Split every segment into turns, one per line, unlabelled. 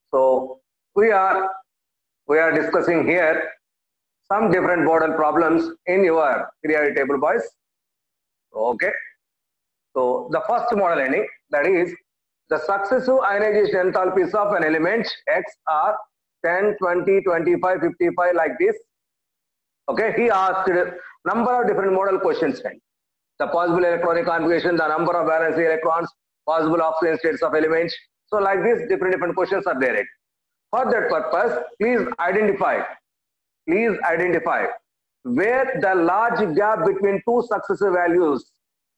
So we are discussing here some different model problems in your periodic table, boys. Okay. So the first model any that is the successive ionization enthalpies of an element X are 10, 20, 25, 55 like this. Okay, he asked number of different model questions. The possible electronic configuration, the number of valence electrons, possible oxidation states of elements. So like this, different questions are there. For that purpose, please identify where the large gap between two successive values,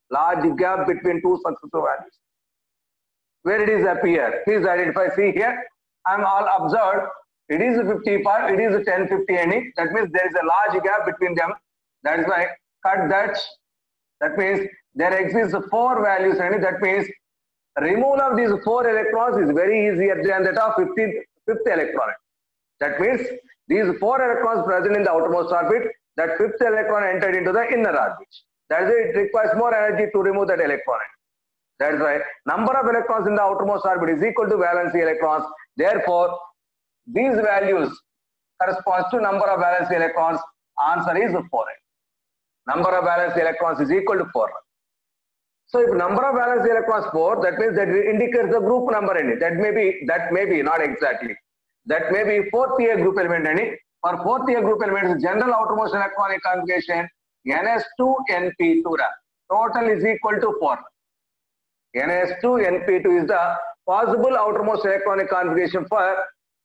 where it is appear. Please identify. See here, I am all observed. It is 55, it is 10, 50 any. That means there is a large gap between them. That is why cut that. That means there exists four values and that means removal of these four electrons is very easier than that of fifth electron. That means these four electrons present in the outermost orbit, that fifth electron entered into the inner orbit. That is why it requires more energy to remove that electron. That is why number of electrons in the outermost orbit is equal to valency electrons. Therefore, these values corresponds to number of valency electrons. Answer is 4. Number of valence electrons is equal to 4. So if number of valence electrons 4, that means that indicates the group number in it. That may be not exactly. That may be fourth year group element in it. For fourth year group elements, general outermost electronic configuration Ns2Np2. Total is equal to 4. Ns2Np2 is the possible outermost electronic configuration for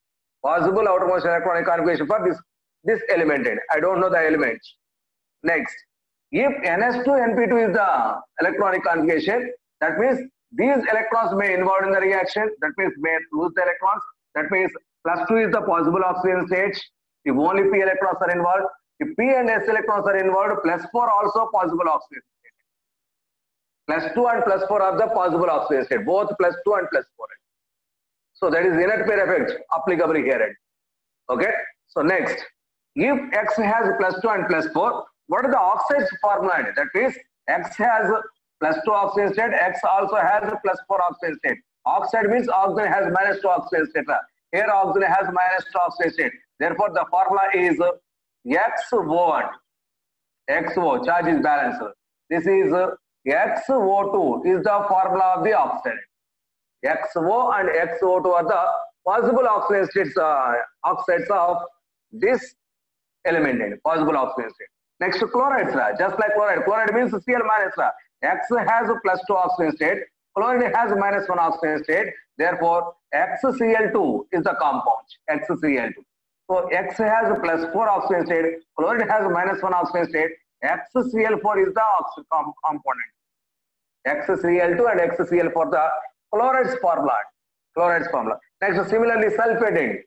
this element. I don't know the element. Next, if Ns2Np2 is the electronic configuration, that means these electrons may involve in the reaction. That means may lose the electrons. That means +2 is the possible oxidation state. If only P electrons are involved. If P and S electrons are involved, +4 also possible oxidation state. +2 and +4 are the possible oxidation state. Both +2 and +4. So that is inert pair effect applicable here. Okay. So next, if X has +2 and +4, what is the oxides formula? That means X has +2 oxidation state, X also has +4 oxidation state. Oxide means oxygen has -2 oxidation state. Here oxygen has -2 oxidation state. Therefore, the formula is XO1. XO, charge is balanced. This is XO2 is the formula of the oxide. XO and XO2 are the possible oxidation states, oxides of this element. Possible oxidation state. Next, chlorides, just like chloride. Chloride means Cl minus. X has +2 oxidation state. Chloride has -1 oxidation state. Therefore, XCl2 is the compound. XCl2. So X has +4 oxidation state. Chloride has -1 oxidation state. XCl4 is the component. XCl2 and XCl4 the chlorides formula. Next, similarly, sulfate.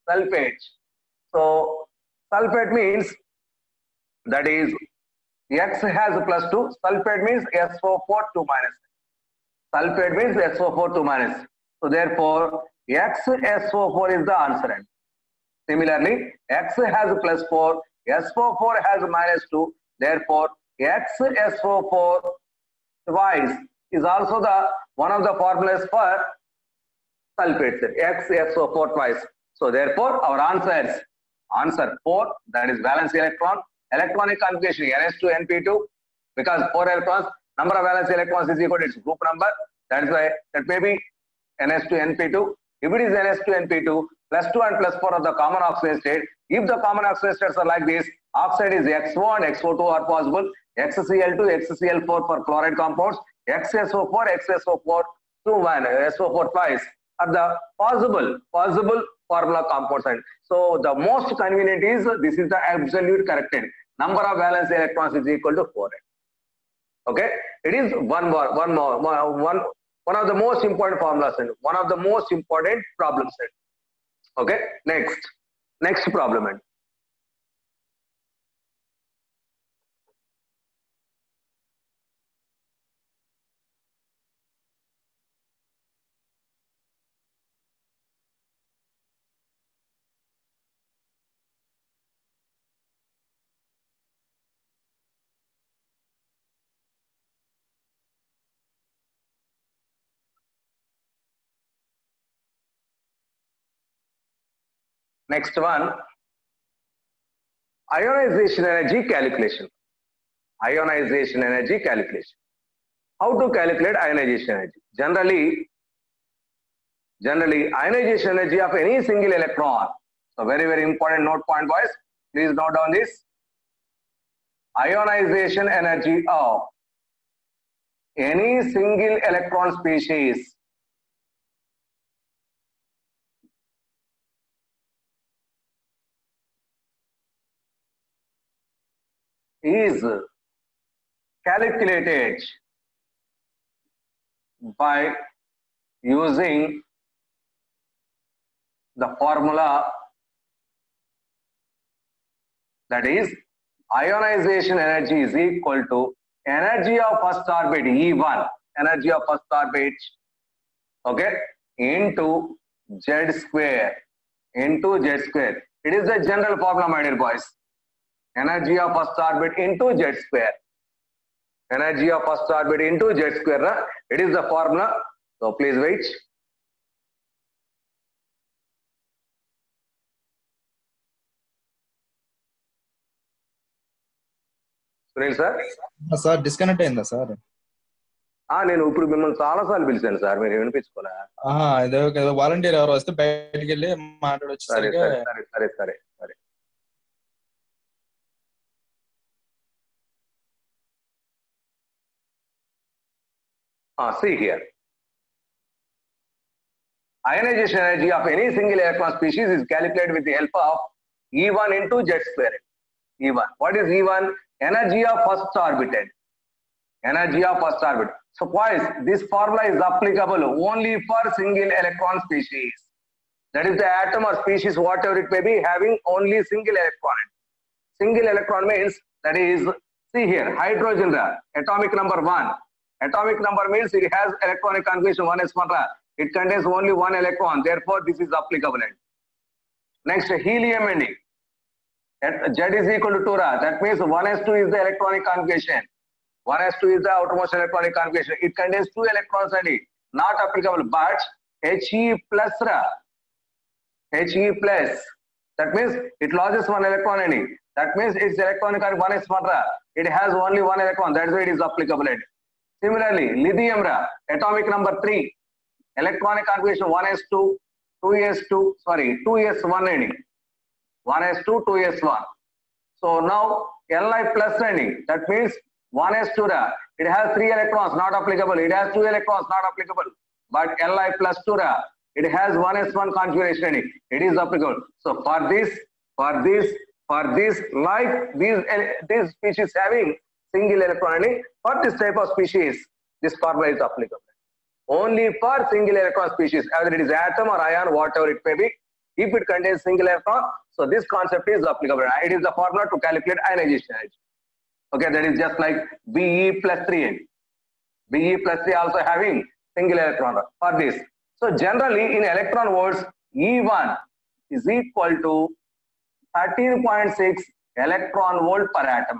So sulfate means that is X has +2. Sulfate means SO4 2 minus. Sulfate means SO4 2 minus. So therefore, XSO4 is the answer. Similarly, X has +4. SO4 has -2. Therefore, XSO4 twice is also the one of the formulas for sulfates. XSO4 twice. So therefore, our answer 4, that is valence electron. Electronic configuration Ns2Np2, because 4 electrons, number of valence electrons is equal to its group number. That is why that may be Ns2Np2. If it is Ns2Np2, +2 and +4 of the common oxidation state. If the common oxidation states are like this, oxide is XO and XO2 are possible. XCl2, XCl4 for chloride compounds. XSO4, XSO4 SO4 twice are the possible formula compounds. So the most convenient is this is the absolute correct. Number of valence electrons is equal to 4. Okay, it is one of the most important formulas and one of the most important problems. Okay, next problem. Next one, ionization energy calculation. Ionization energy calculation. How to calculate ionization energy? Generally, ionization energy of any single electron. So very, very important note point, boys. Please note down this. Ionization energy of any single electron species is calculated by using the formula, that is ionization energy is equal to energy of first orbit E1, energy of first orbit, okay, into Z square, It is the general formula, my dear boys. Energy of first orbit into Z square. Energy of first orbit into Z square. It is the formula. So please wait. Sunil sir?
Sir, disconnect అయిందా sir?
నేను ఇప్పుడు మిమ్మల్ని చాలా సార్లు పిలిచాను sir, మీరు వినిపించుకోలే.
ఏదో volunteer ఎవరు వస్తే బయటికి వెళ్ళి మాట్లాడొచ్చు.
సరే సరే సరే సరే సరే. See here. Ionization energy of any single electron species is calculated with the help of E1 into Z square. E1. What is E1? Energy of first orbital. Energy of first orbit. So boys, this formula is applicable only for single electron species. That is the atom or species, whatever it may be, having only single electron. Single electron means, that is, see here, hydrogen, atomic number 1. Atomic number means it has electronic configuration 1s1. It contains only one electron. Therefore, this is applicable. Next, helium and Z is equal to 2. That means 1s2 is the electronic configuration. 1s2 is the outermost electronic configuration. It contains 2 electrons and not applicable. But He plus, that means it loses 1 electron and that means its electronic configuration 1s1. It has only 1 electron. That's why it is applicable. Similarly, lithium, atomic number 3, electronic configuration 1s2, 2s1 and 1s2, 2s1. So now Li plus and that means 1s2, it has 3 electrons, not applicable. It has 2 electrons, not applicable. But Li plus 2, it has 1s1 configuration. It is applicable. So for this, like these species having single electron, for this type of species, this formula is applicable. Only for single electron species, either it is atom or ion, whatever it may be, if it contains single electron, so this concept is applicable. It is the formula to calculate ionization energy. Okay, that is just like Be plus 3. Be plus 3 also having single electron for this. So generally in electron volts, E1 is equal to 13.6 electron volt per atom.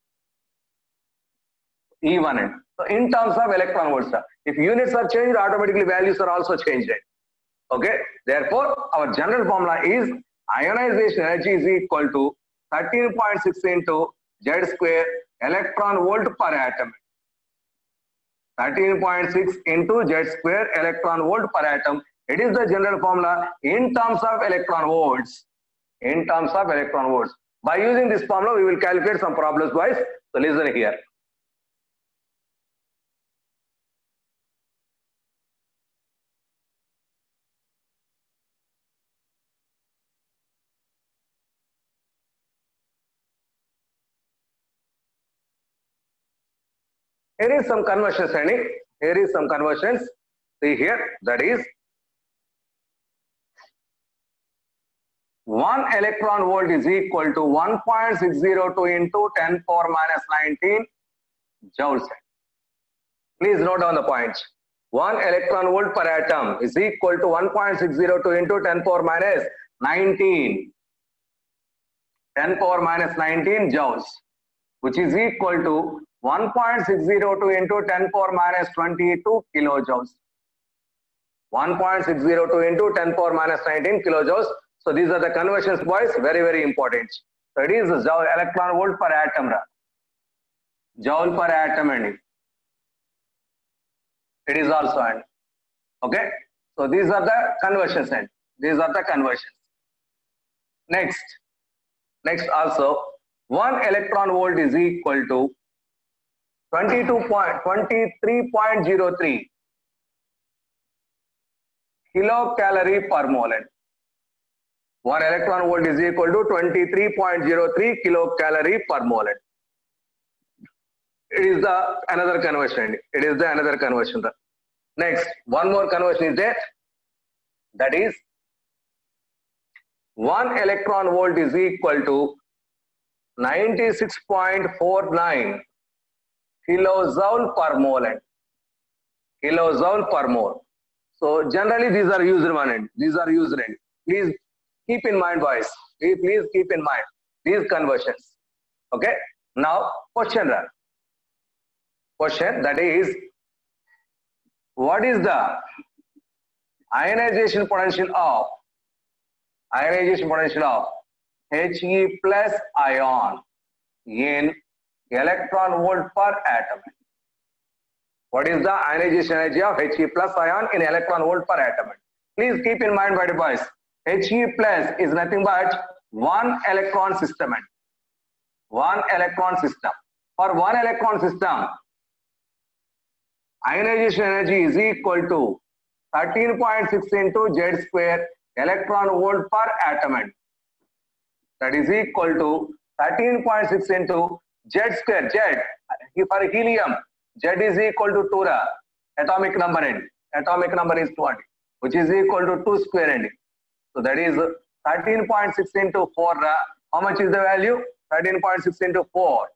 E1. So in terms of electron volts, if units are changed, automatically values are also changed. Okay, therefore our general formula is ionization energy is equal to 13.6 into Z square electron volt per atom. 13.6 into Z square electron volt per atom. It is the general formula in terms of electron volts. In terms of electron volts. By using this formula, we will calculate some problems, boys. So listen here. Here is some conversions, Here is some conversions. See here, that is 1 electron volt is equal to 1.602 into 10 power minus 19 joules. Please note down the points. 1 electron volt per atom is equal to 1.602 into 10 power minus 19. 10 power minus 19 joules, which is equal to 1.602 into 10 power minus 22 kilojoules. 1.602 into 10 power minus 19 kilojoules. So these are the conversions, boys, very, very important. So it is electron volt per atom. Joule per atom and it is also and okay. So these are the conversions and these are the conversions. Next also 1 electron volt is equal to 23.03 kilocalorie per mole. 1 electron volt is equal to 23.03 kilocalorie per mole. It is the another conversion. It is the another conversion. Next, one more conversion is there. That is 1 electron volt is equal to 96.49 kilojoule per mole. Kilojoule per mole. So generally these are used one. These are used. Please keep in mind, boys. Please keep in mind these conversions. Okay. Now question that is, what is the ionization potential of He plus ion in electron volt per atom? What is the ionization energy of He plus ion in electron volt per atom? Please keep in mind, my boys, He plus is nothing but one electron system. One electron system. For one electron system, ionization energy is equal to 13.6 into Z square electron volt per atom. That is equal to 13.6 into Z square. Z for helium, Z is equal to 2 atomic number end. Atomic number is 20, which is equal to 2 square end. So that is 13.6 into 4. How much is the value? 13.6 into 4.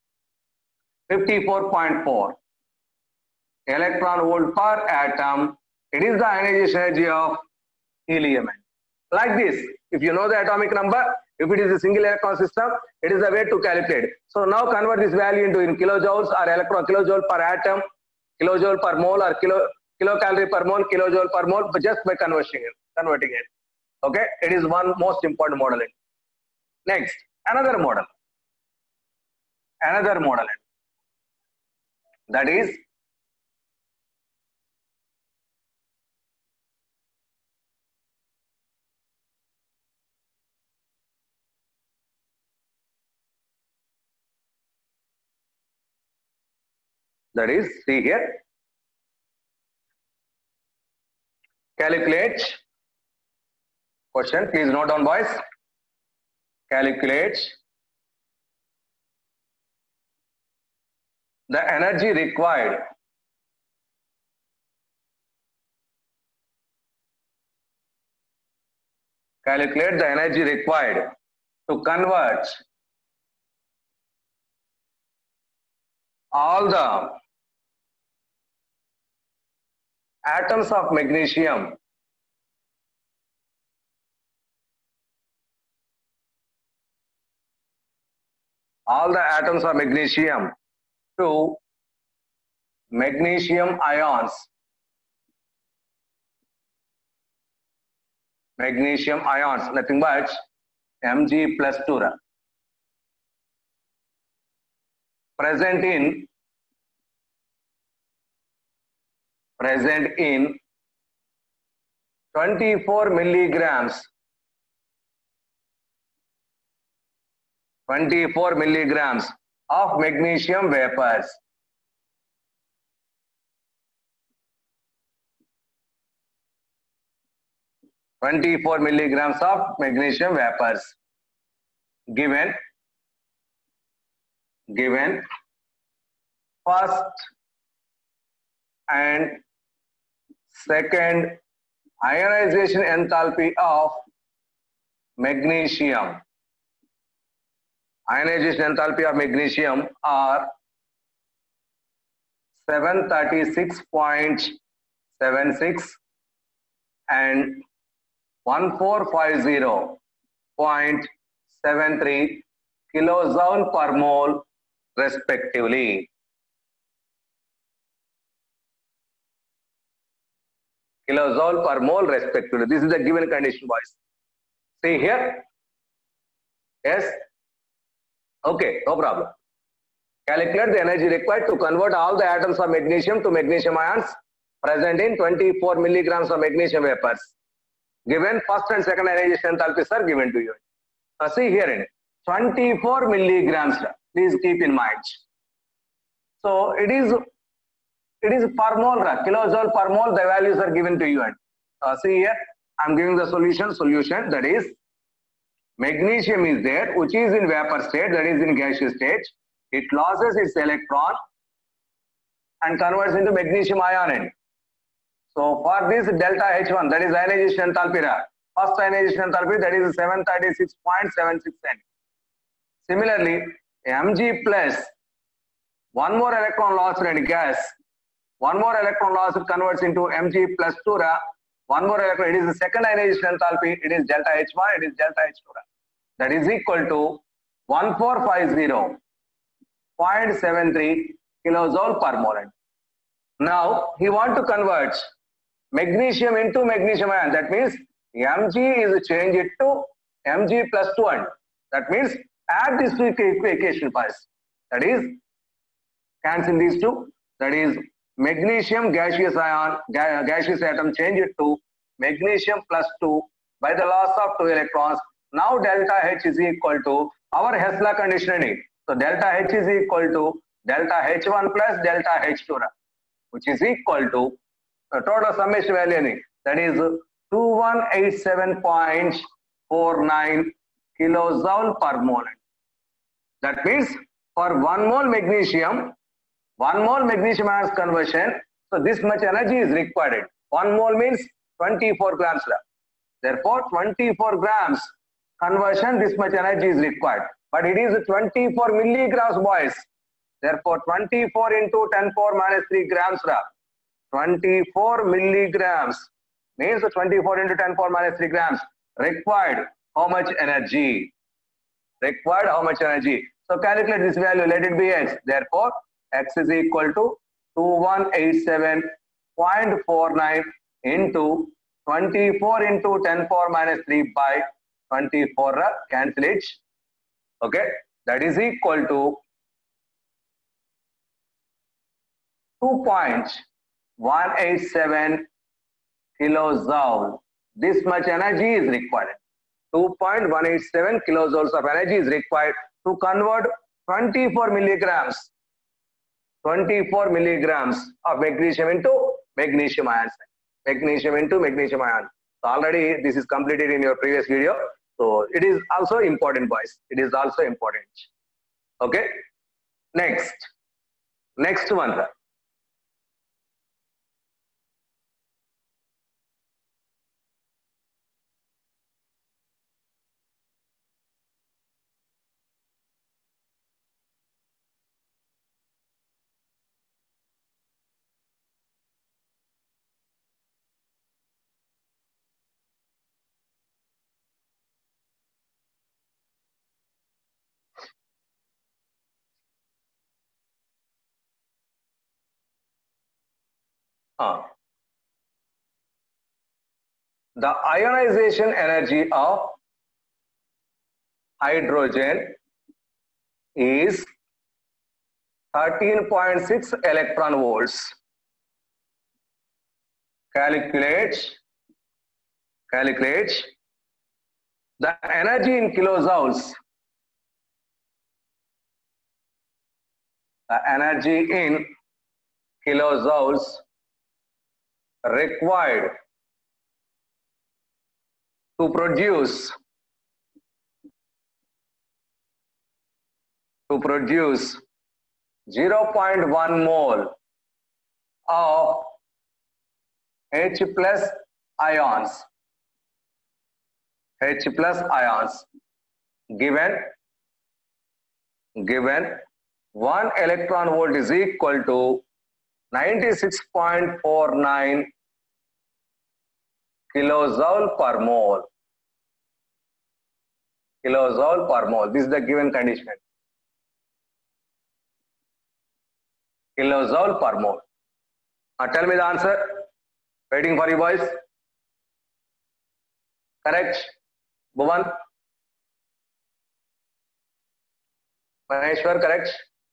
54.4 electron volt per atom. It is the ionization energy of helium. Like this, if you know the atomic number, if it is a single electron system, it is a way to calculate. So now convert this value into in kilojoules or kilojoule per atom, kilojoule per mole or kilocalorie per mole, kilojoule per mole, but just by converting it. Okay, it is one most important model. Next, another model. That is see here, calculate. Question, please note down, boys. Calculate the energy required to convert all the atoms of magnesium to magnesium ions. Nothing but Mg plus 2 present in 24 milligrams of magnesium vapors. Milligrams of magnesium vapors given first and second ionization enthalpy of magnesium. Ionization enthalpy of magnesium are 736.76 and 1450.73 kilojoule per mole respectively. This is the given condition, boys. See here. Yes. Okay, no problem. Calculate the energy required to convert all the atoms of magnesium to magnesium ions present in 24 milligrams of magnesium vapors. Given first and second ionization enthalpies are given to you. See here in 24 milligrams. Please keep in mind. So it is per mole, kilojoule per mole. The values are given to you. See here, I am giving the solution. Solution, that is magnesium is there, which is in vapor state, that is in gaseous state. It loses its electron and converts into magnesium ion. So for this delta H1, that is ionization enthalpy, first ionization enthalpy, that is 736.76. Similarly, Mg plus one more electron lost in gas, one more electron lost converts into Mg plus 2, one more electron, it is the second ionization enthalpy, it is delta H1, it is delta H2. That is equal to 1450.73 kilojoule per mole. Now he want to convert magnesium into magnesium ion. That means Mg is changed to Mg plus 2, and that means add these two equation first. That is cancel these two. That is magnesium gaseous ion, gaseous atom changed to magnesium plus 2 by the loss of 2 electrons. Now delta H is equal to our Hess law conditioning. So delta H is equal to delta H1 plus delta H2, which is equal to the total summation value, that is 2187.49 kilojoule per mole. That means for 1 mole magnesium ions conversion, so this much energy is required. 1 mole means 24 grams. Therefore 24 grams conversion, this much energy is required. But it is 24 milligrams, boys. Therefore 24 into 10 power minus 3 grams. 24 milligrams means 24 into 10 power minus 3 grams. Required how much energy? Required how much energy? So calculate this value, let it be X. Therefore X is equal to 2187.49 into 24 into 10 power minus 3 by 24, cancel it. Okay, that is equal to 2.187 kilojoule. This much energy is required. 2.187 kilojoules of energy is required to convert 24 milligrams of magnesium into magnesium ions. Magnesium into magnesium ion. So already this is completed in your previous video. So it is also important, boys. It is also important. Okay. Next one. The ionization energy of hydrogen is 13.6 electron volts. Calculate the energy in kilojoules. The energy in kilojoules required to produce 0.1 mole of H plus ions. Given 1 electron volt is equal to 96.49 kilojoule per mole. This is the given condition. Kilojoule per mole. Tell me the answer. Waiting for you, boys. Correct. Bhuvan? Maneshwar, correct?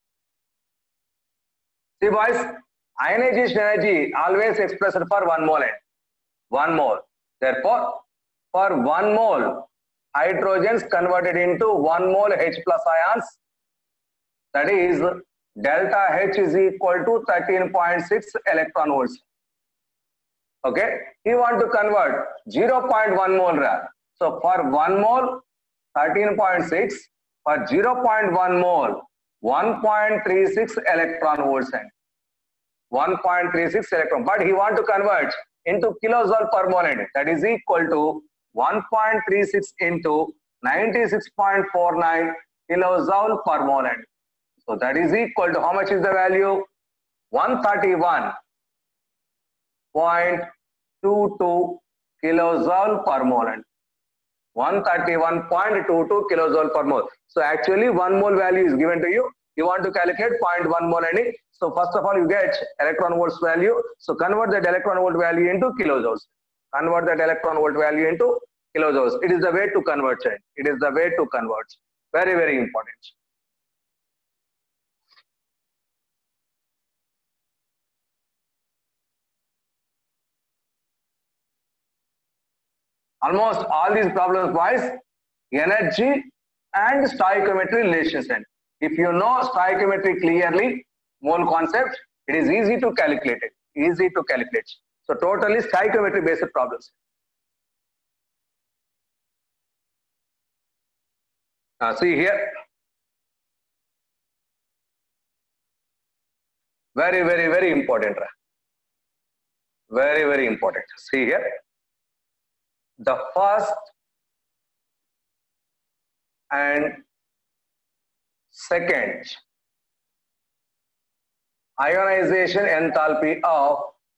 See boys, ionization energy always expressed for 1 mole end. 1 mole. Therefore, for 1 mole, hydrogens converted into 1 mole H plus ions. That is, delta H is equal to 13.6 electron volts. Okay, you want to convert 0.1 mole. So for 1 mole, 13.6. For 0.1 mole, 1.36 electron volts. 1.36 electron. But he want to convert into kilojoule per mole. That is equal to 1.36 into 96.49 kilojoule per mole. So that is equal to how much is the value? 131.22 kilojoule per mole. 131.22 kilojoule per mole. So actually 1 mole value is given to you. You want to calculate 0.1 mole any. So first of all you get electron volts value. So convert that electron volt value into kilojoules. Convert that electron volt value into kilojoules. It is the way to convert it. It is the way to convert. Very, very important. Almost all these problems wise, energy and stoichiometry relations. If you know stoichiometry clearly, mole concept, it is easy to calculate it. Easy to calculate. So totally stoichiometry based problems. See here. Very, very, very important. Very, very important. See here. The first and second ionization enthalpy of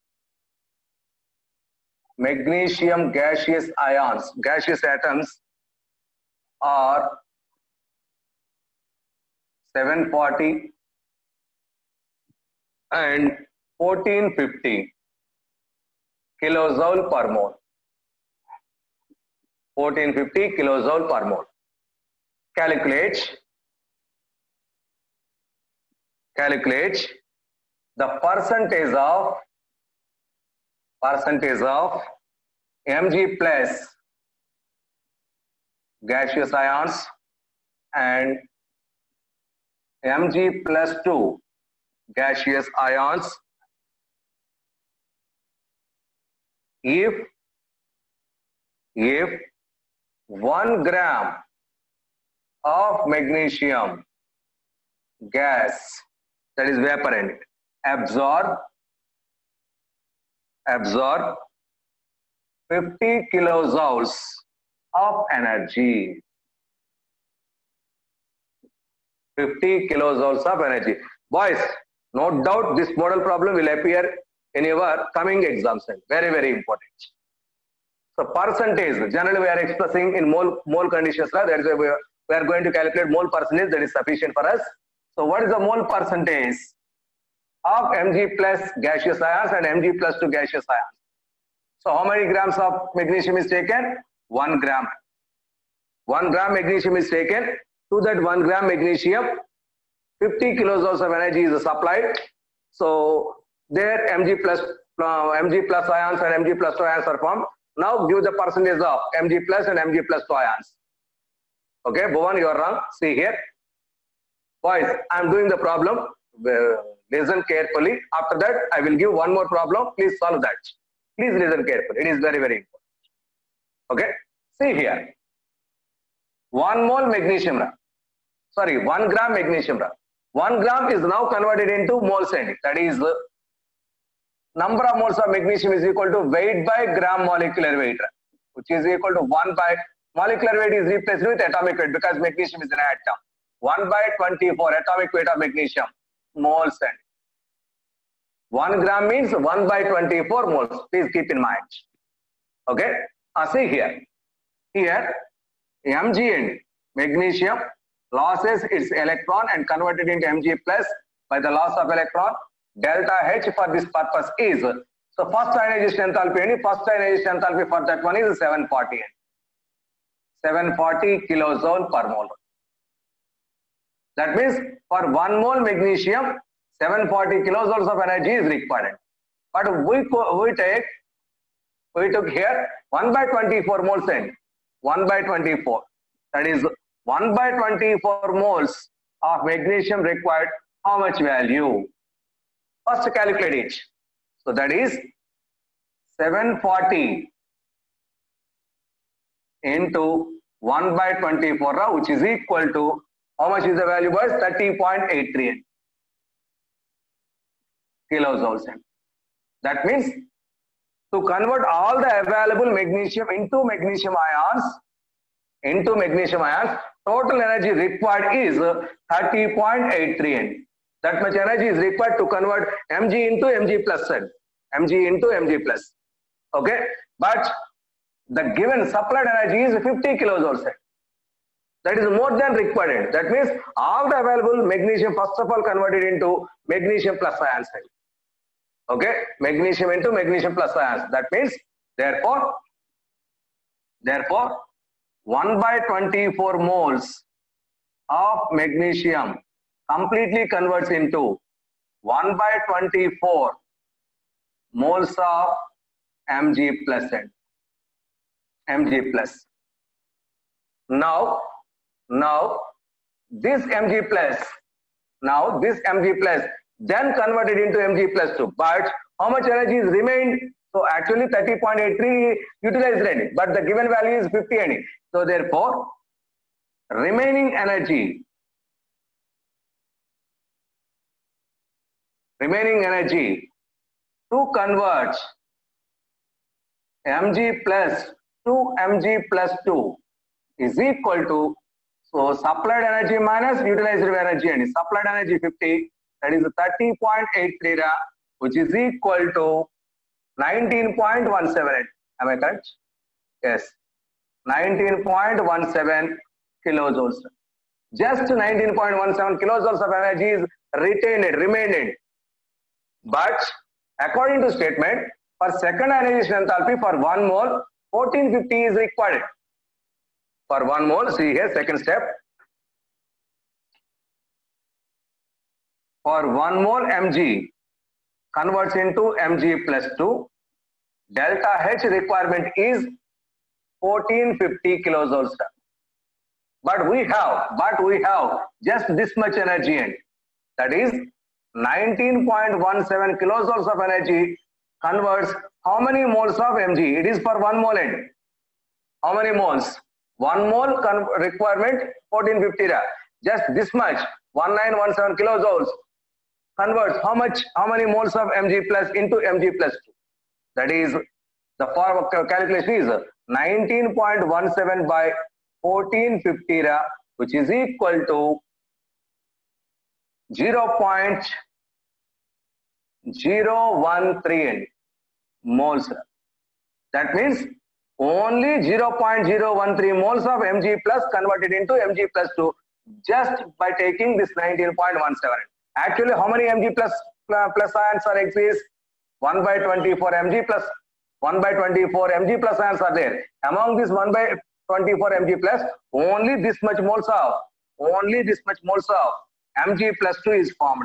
magnesium gaseous ions, gaseous atoms are 740 and 1450 kilojoule per mole. 1450 kilojoule per mole. Calculate the percentage of Mg plus gaseous ions and Mg plus 2 gaseous ions if 1 gram of magnesium gas, that is vapor end, absorb 50 kilojoules of energy. 50 kilojoules of energy. Boys, no doubt this model problem will appear in your coming exams. Very, very important. So percentage, generally we are expressing in mole conditions. That is why we are going to calculate mole percentage, that is sufficient for us. So what is the mole percentage of Mg plus gaseous ions and Mg plus 2 gaseous ions? So how many grams of magnesium is taken? 1 gram. 1 gram magnesium is taken. To that 1 gram magnesium, 50 kilojoules of energy is supplied. So there Mg plus ions and Mg plus 2 ions are formed. Now give the percentage of Mg plus and Mg plus 2 ions. Okay, Bhuvan, you are wrong. See here. Boys, I am doing the problem. Listen carefully. After that, I will give one more problem. Please solve that. Please listen carefully. It is very, very important. Okay. See here. 1 mole magnesium. 1 gram magnesium. 1 gram is now converted into moles. That is, number of moles of magnesium is equal to weight by gram molecular weight, which is equal to 1 by molecular weight is replaced with atomic weight because magnesium is an atom. 1 by 24 atomic weight of magnesium moles. 1 gram means 1 by 24 moles. Please keep in mind. Okay. See here. Here, Mg and magnesium losses its electron and converted into Mg plus by the loss of electron. Delta H for this purpose is, so first ionization enthalpy for that one is 740. 740 kilojoule per mole. That means for 1 mole magnesium, 740 kilojoules of energy is required. But we took here 1 by 24 moles and 1 by 24. That is 1 by 24 moles of magnesium required. How much value? First calculate it. So that is 740 into 1 by 24, which is equal to, how much is the value, boys? 30.83 kilojoules. That means to convert all the available magnesium into magnesium ions, total energy required is 30.83. That much energy is required to convert Mg into Mg plus. Okay, but the given supplied energy is 50 kilojoules. That is more than required. That means all the available magnesium first of all converted into magnesium plus ions. Okay, magnesium into magnesium plus ions. That means therefore 1 by 24 moles of magnesium completely converts into 1 by 24 moles of Mg plus. Now this Mg plus then converted into Mg plus 2. But how much energy is remained? So actually 30.83 utilized, but the given value is 50 NE. So therefore, remaining energy to convert Mg plus to Mg plus 2 is equal to, so supplied energy minus utilized energy, and supplied energy 50, that is 30.83, which is equal to 19.17. Am I correct? Yes, 19.17 kilojoules. Just 19.17 kilojoules of energy is remained. But according to statement, for second ionization enthalpy for 1 mole, 1450 is required. For 1 mole, see here, second step. For 1 mole Mg converts into Mg plus 2, delta H requirement is 1450 kilojoules. But we have just this much energy, and that is 19.17 kilojoules of energy converts how many moles of Mg? It is for 1 mole end. How many moles? 1 mole requirement 1450. Just this much, 1917 kilojoules converts how many moles of Mg plus into Mg plus 2. That is, the form of calculation is 19.17 by 1450, which is equal to 0.013 moles. That means only 0.013 moles of Mg plus converted into Mg plus 2 just by taking this 19.17. Actually, how many Mg plus ions are exist? 1 by 24 Mg plus 1 by 24 Mg plus ions are there. Among this 1 by 24 Mg plus, only this much moles of Mg plus 2 is formed.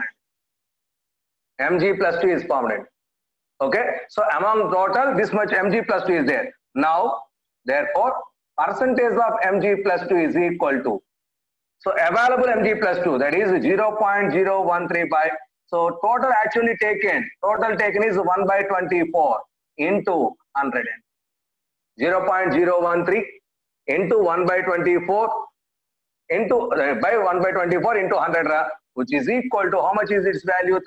Mg plus 2 is formed. Okay, so among total this much Mg plus 2 is there. Now, therefore, percentage of Mg plus 2 is equal to, so available Mg plus 2, that is 0.013 by, so total taken is 1 by 24 into 100. 0.013 into 1 by 24 into by 1 by 24 into 100, which is equal to, how much is its value?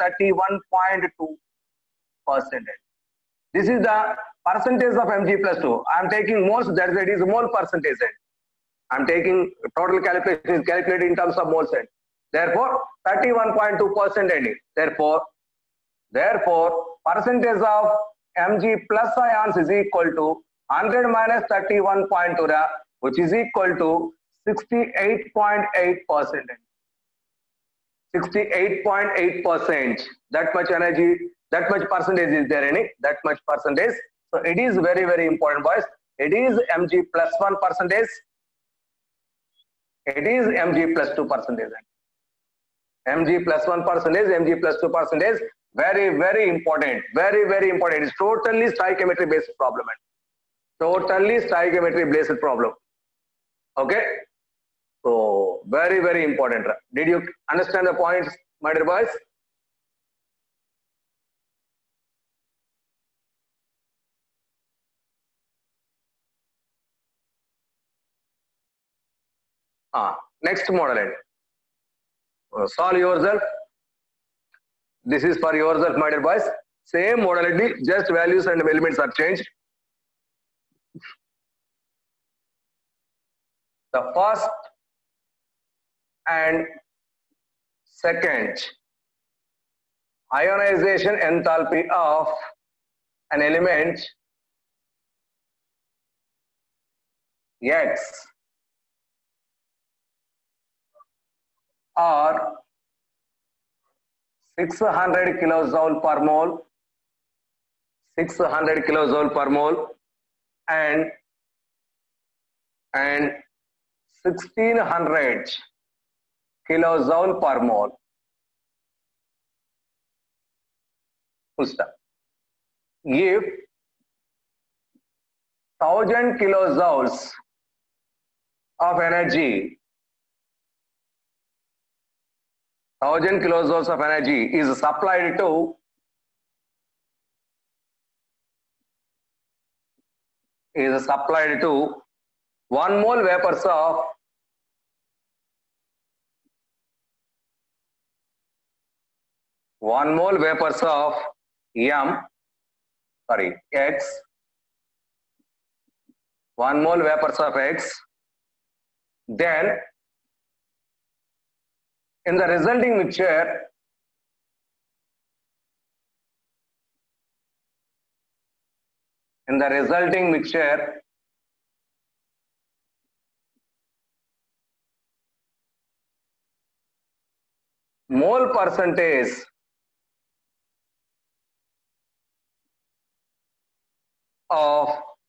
31.2%. This is the percentage of Mg plus 2. I am taking moles, that is mole percentage. I am taking total calculation is calculated in terms of moles. Therefore, 31.2%. Therefore, percentage of Mg plus ions is equal to 100 minus 31.2, which is equal to 68.8%. 68.8%. That much energy, that much percentage is there, that much percentage. So it is very, very important, boys. It is Mg plus 1 percentage. It is Mg plus 2%. Mg plus 1%, Mg plus 2%. Very, very important. Very, very important. It's totally stoichiometry based problem. Totally stoichiometry based problem. Okay. So very, very important. Did you understand the points, my dear boys? Next model. Solve yourself. This is for yourself, my dear boys. Same modality, just values and elements are changed. The first and second ionization enthalpy of an element X are 600 kilojoule per mole, 600 kilojoule per mole, and 1600 kilojoule per mole. Full stop. If 1000 kilojoules of energy, 1000 kilojoules of energy is supplied to one mole vapors of X, 1 mole vapors of X, then in the resulting mixture, mole percentage of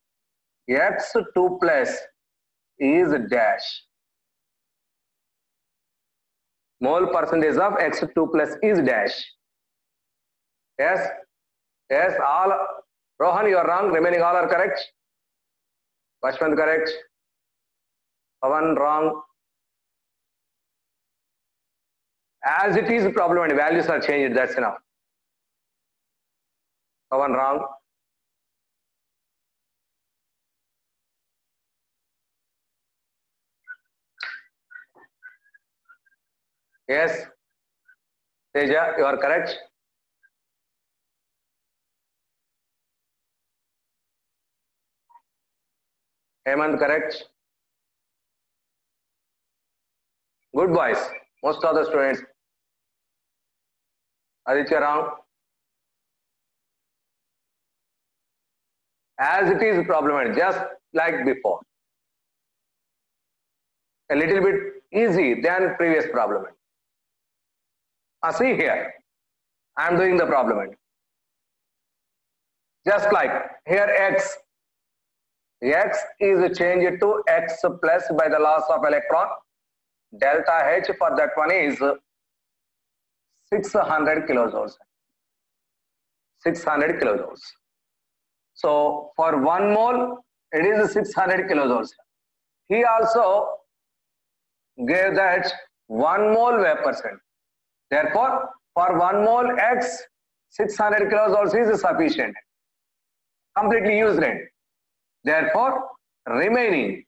X2 plus is dash. Mole percentage of X2 plus is dash. Yes, yes, all. Rohan, you are wrong. Remaining all are correct. Vashwant correct. Pavan wrong. As it is problem and values are changed, that's enough. Pavan wrong. Yes, Teja, you are correct. Hemant correct. Good boys. Most of the students. Aditya wrong. As it is problem, just like before. A little bit easy than previous problem. See here, I am doing the problem. Just like here X is changed to X plus by the loss of electron. Delta H for that one is 600 kilojoules. 600 kilojoules. So for 1 mole, it is 600 kilojoules. He also gave that 1 mole vapor. Therefore, for 1 mole X, 600 kilojoules is sufficient. Completely used it. Therefore, remaining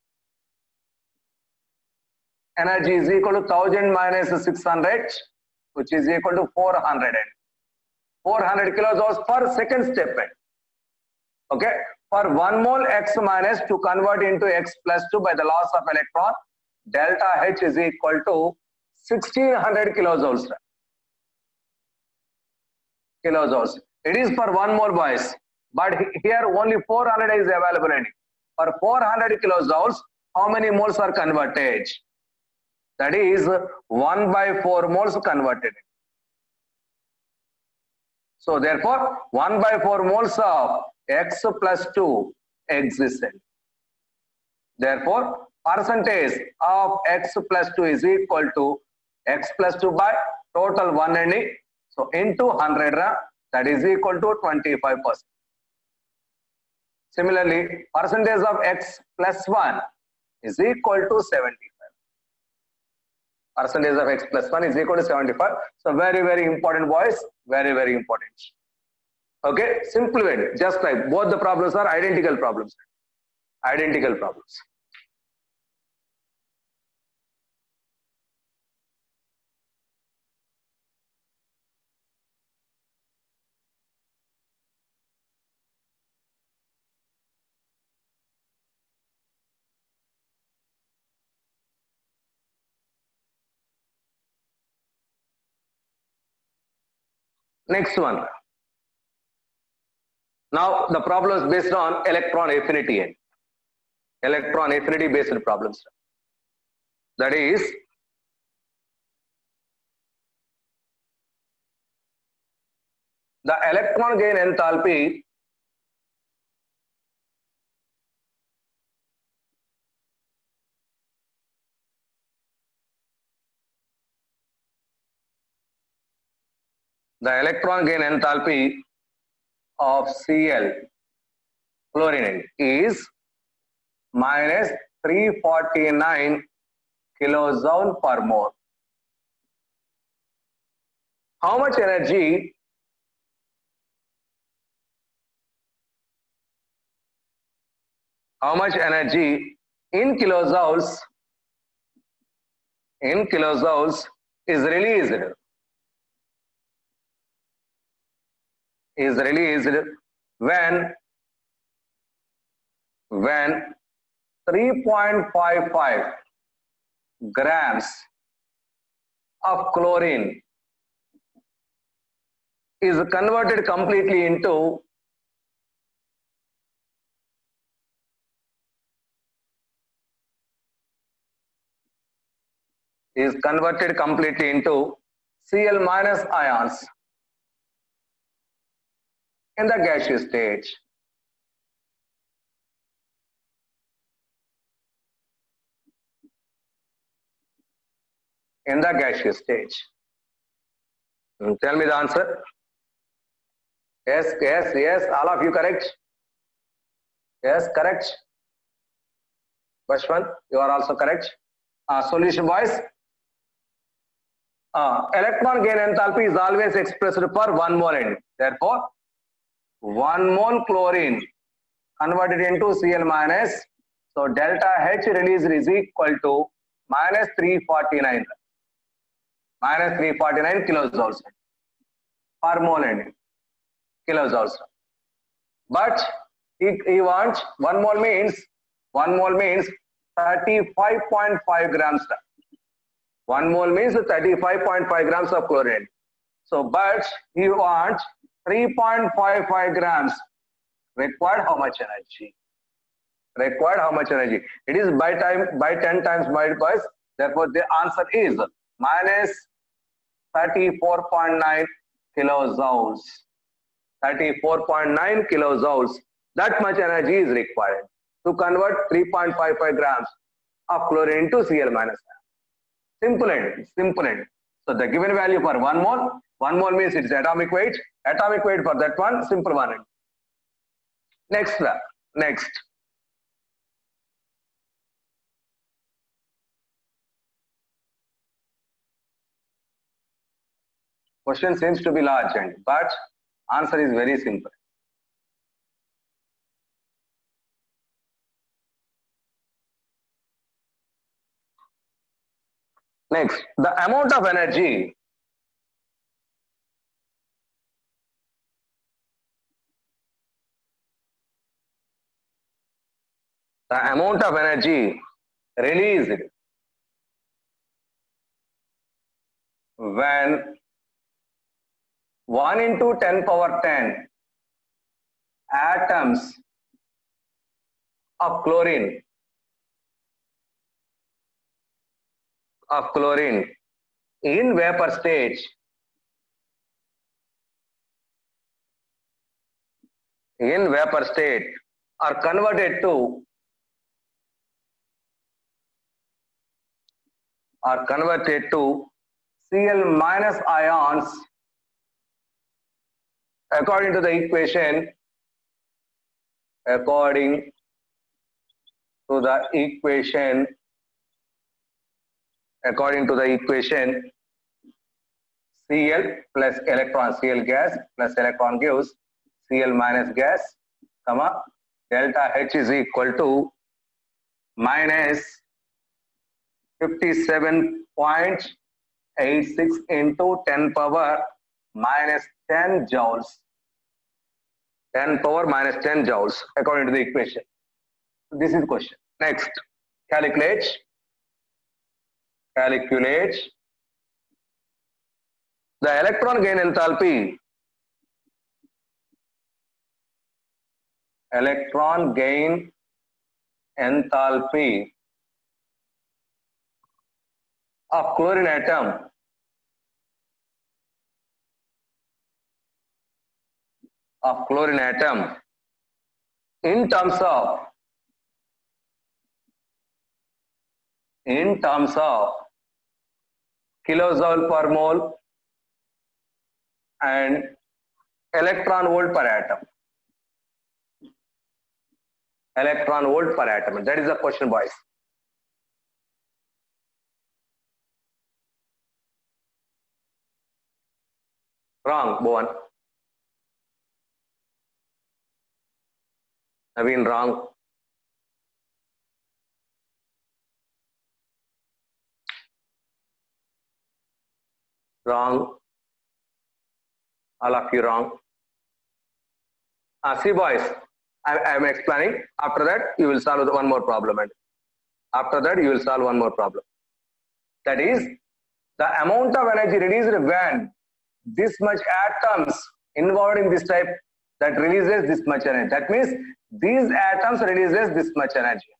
energy is equal to 1000 minus 600, which is equal to 400. 400 kilojoules per second step. Okay. For 1 mole X minus to convert into X plus 2 by the loss of electron, delta H is equal to 1600 kilojoules. It is for 1 mole, boys. But here only 400 is available. For 400 kilojoules, how many moles are converted? That is 1 by 4 moles converted. So therefore, 1 by 4 moles of X plus 2 existed. Therefore, percentage of x plus 2 is equal to x plus 2 by total 1 and so into 100 that is equal to 25%. Similarly, percentage of x plus 1 is equal to 75. Percentage of x plus 1 is equal to 75. So very, very important, boys. Very, very important. Okay, simple way. Just like both the problems are identical problems. Identical problems. Next one. Now the problem is based on electron affinity and electron affinity based problems. That is, the electron gain enthalpy of Cl chlorine is minus 349 kilojoule per mole. How much energy in kilojoules is released when 3.55 grams of chlorine is converted completely into Cl minus ions in the gaseous stage. Tell me the answer. Yes, all of you correct? Yes, correct. Vashwan, you are also correct. Solution boys. Electron gain enthalpy is always expressed per 1 mole end. Therefore, 1 mole chlorine converted into Cl minus. So delta H released is equal to minus 349 kilojoules per mole end. Kilojoules. But he wants 1 mole means 35.5 grams. 1 mole means 35.5 grams of chlorine. So, but he wants 3.55 grams. Required how much energy? It is by 10 times by twice. Therefore, the answer is minus 34.9 kilojoules. 34.9 kilojoules. That much energy is required to convert 3.55 grams of chlorine into Cl minus. Simple end. So the given value for 1 mole means it is atomic weight. Atomic weight for that one, simple one. Next. Question seems to be large, but answer is very simple. Next, the amount of energy released when 1 into 10 power 10 atoms of chlorine in vapor stage are converted to are converted to Cl minus ions according to the equation, according to the equation, Cl plus electron, Cl gas plus electron gives Cl minus gas, comma, delta H is equal to minus 57.86 into 10 power minus 10 joules. 10 power minus 10 joules according to the equation. This is the question. Next, calculate the electron gain enthalpy. Electron gain enthalpy of chlorine atom in terms of kilojoule per mole and electron volt per atom. Electron volt per atom. That is the question, boys. Wrong, Bhuvan. Naveen, wrong. Wrong. All of you wrong. See, boys, I am explaining. After that, you will solve one more problem. And after that, you will solve one more problem. That is, the amount of energy released when this much atoms involved in this type that releases this much energy. That means these atoms releases this much energy.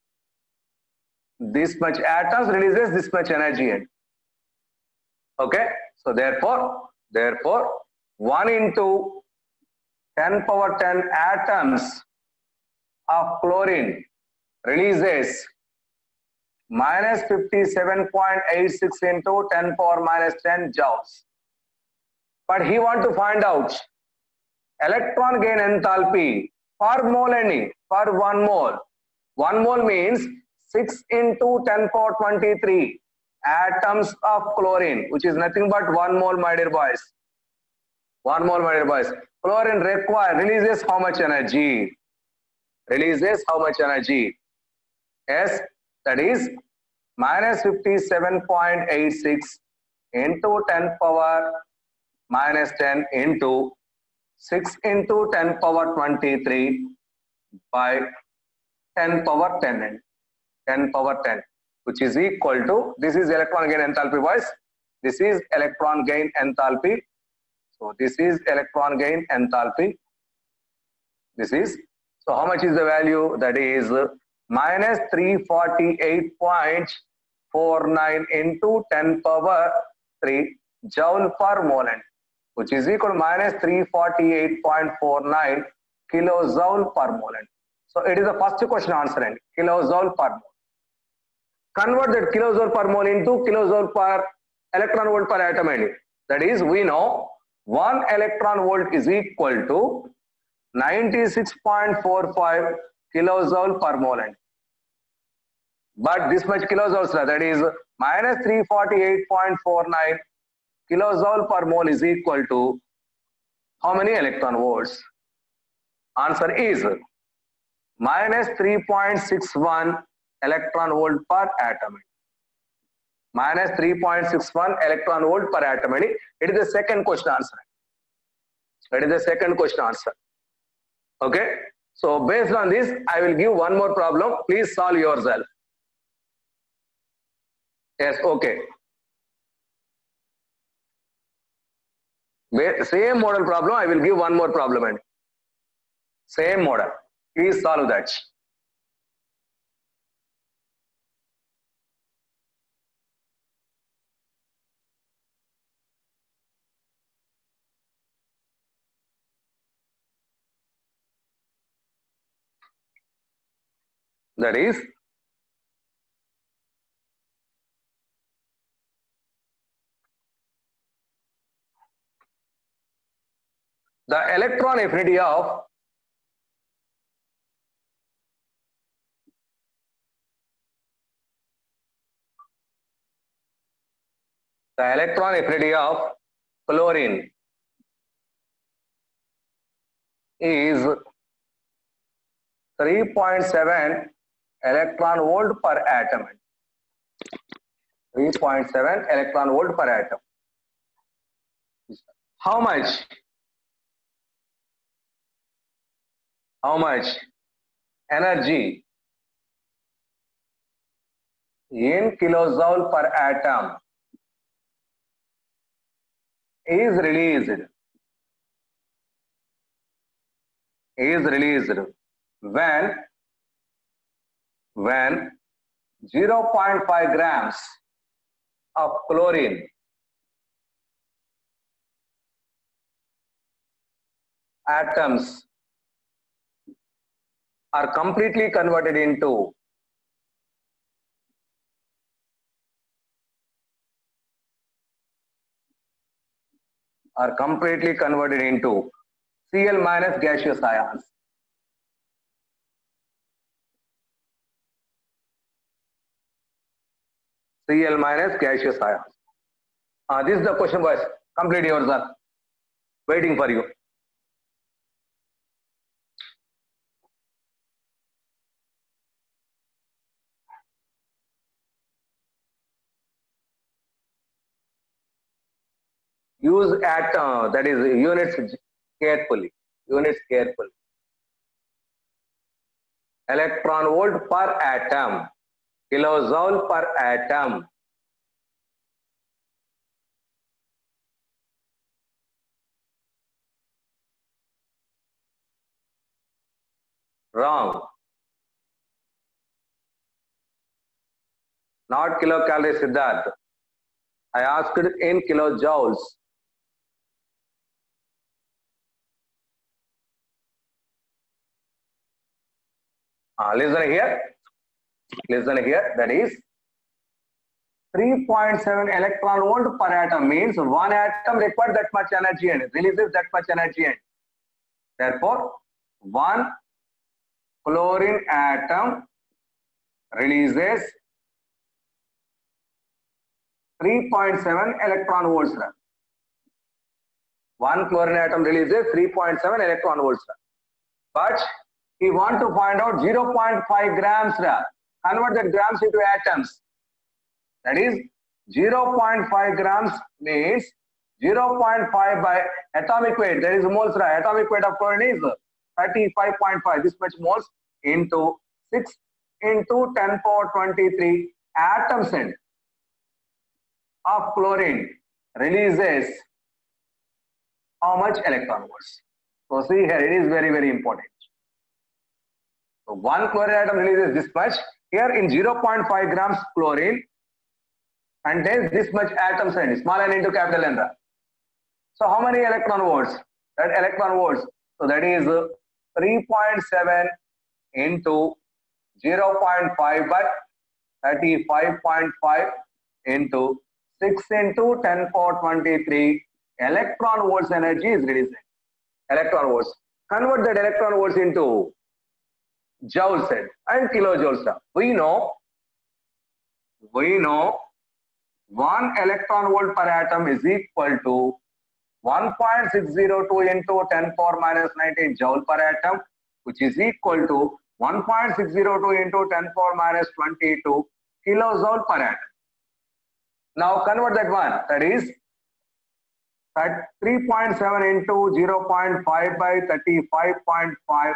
This much atoms releases this much energy. Okay, so therefore 1 into 10 power 10 atoms of chlorine releases minus 57.86 into 10 power minus 10 joules. But he want to find out electron gain enthalpy per mole and per 1 mole. 1 mole means 6 into 10 power 23 atoms of chlorine, which is nothing but 1 mole, my dear boys. 1 mole, my dear boys. Chlorine releases how much energy? Releases how much energy? Yes, that is minus 57.86 into 10 power minus 10 into 6 into 10 power 23 by 10 power 10 and 10 power 10, which is equal to, this is electron gain enthalpy, boys. This is electron gain enthalpy. So this is electron gain enthalpy. This is, so how much is the value? That is minus 348.49 into 10 power 3 joule per mole, which is equal to minus 348.49 kilojoule per mole. So it is the first question answer, and kilojoule per mole. Convert that kilojoule per mole into kilojoule per electron volt per atom. That is, we know 1 electron volt is equal to 96.45 kilojoule per mole. But this much kilojoules, that is minus 348.49 kilojoule per mole is equal to how many electron volts? Answer is minus 3.61 electron volt per atom. Minus 3.61 electron volt per atom. It is the second question answer. That is the second question answer. Okay. So based on this, I will give one more problem. Please solve yourself. Yes, okay. Same model problem, I will give one more problem. And same model. Please solve that. That is The electron affinity of chlorine is 3.7 electron volt per atom. 3.7 electron volt per atom. How much energy in kilojoule per atom is released when 0.5 grams of chlorine atoms are completely converted into Cl minus gaseous ions. Cl minus gaseous ions. This is the question, boys. Complete yours are waiting for you. Use that is units carefully. Electron volt per atom, kilojoule per atom. Wrong. Not kilocalories, Siddharth. I asked in kilojoules. Listen here. That is 3.7 electron volt per atom means one atom requires that much energy and releases that much energy. And therefore, one chlorine atom releases 3.7 electron volts. One chlorine atom releases 3.7 electron volts. But we want to find out 0.5 grams. Convert the grams into atoms. That is 0.5 grams means 0.5 by atomic weight. That is moles. Atomic weight of chlorine is 35.5. This much moles into 6 into 10 power 23 atoms of chlorine releases how much electron volts. So see here, it is very, very important. So one chlorine atom releases this much. Here in 0.5 grams chlorine contains this much atoms and small n into capital N. So how many electron volts? That electron volts. So that is 3.7 into 0.5 by 35.5 into 6 into 10 power 23 electron volts energy is released. Electron volts. Convert that electron volts into joules and kilojoules. We know 1 electron volt per atom is equal to 1.602 into 10 power minus 19 joule per atom, which is equal to 1.602 into 10 power minus 22 kilojoule per atom. Now convert that one. That is 3.7 into 0.5 by 35.5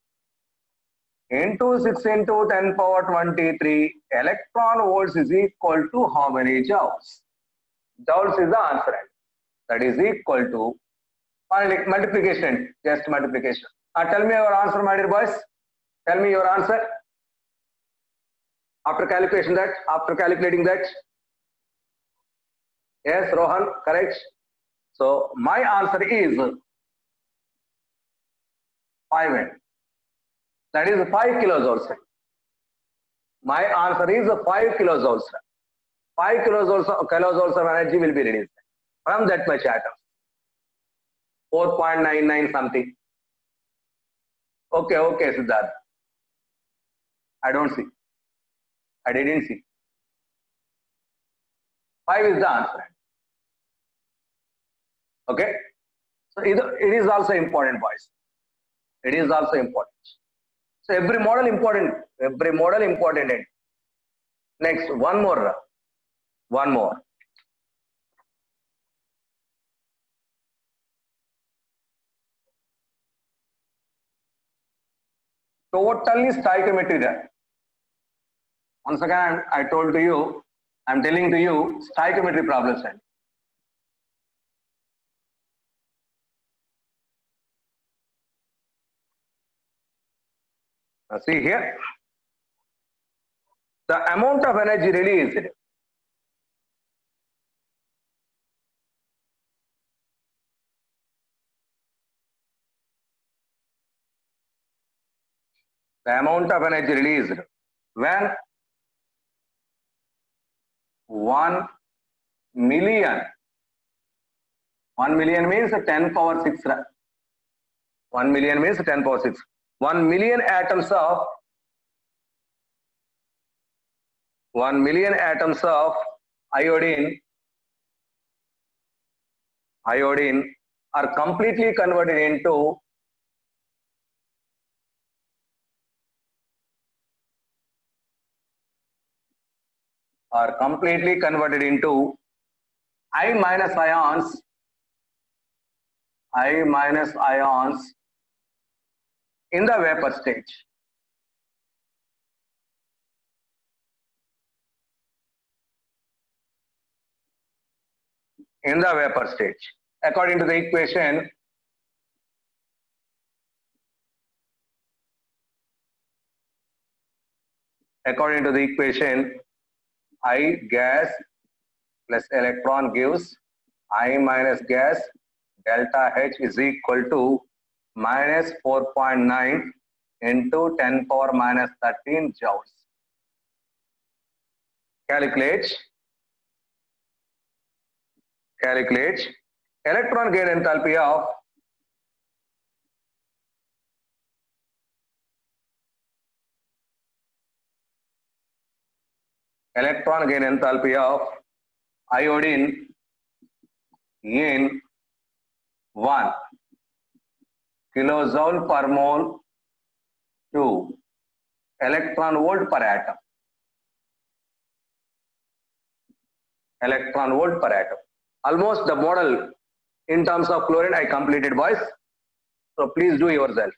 into 6 into 10 power 23 electron volts is equal to how many joules? Joules is the answer. That is equal to multiplication, just multiplication. Tell me your answer, my dear boys. Tell me your answer. After calculating that. Yes, Rohan, correct. So my answer is 5N. That is 5 kilojoules. My answer is 5 kilojoules. 5 kilojoules of energy will be released from that much atom. 4.99 something. Okay, Siddharth. I don't see. I didn't see. 5 is the answer. Okay. So it is also important, boys. It is also important. So every model important. Every model important. Next, one more. One more. Totally stoichiometry. Once again, I told to you, I'm telling to you, stoichiometry problems. See here, the amount of energy released when 1 million, 1 million means 10 power 6. 1 million means 10 power 6. 1 million atoms of 1 million atoms of iodine are completely converted into I minus ions in the vapor stage. In the vapor stage, according to the equation, I gas plus electron gives I minus gas delta H is equal to minus 4.9 into 10 power minus 13 joules. Calculate electron gain enthalpy of iodine in 1 kilojoule per mole to electron volt per atom. Almost the model in terms of chlorine I completed, boys. So please do yourself.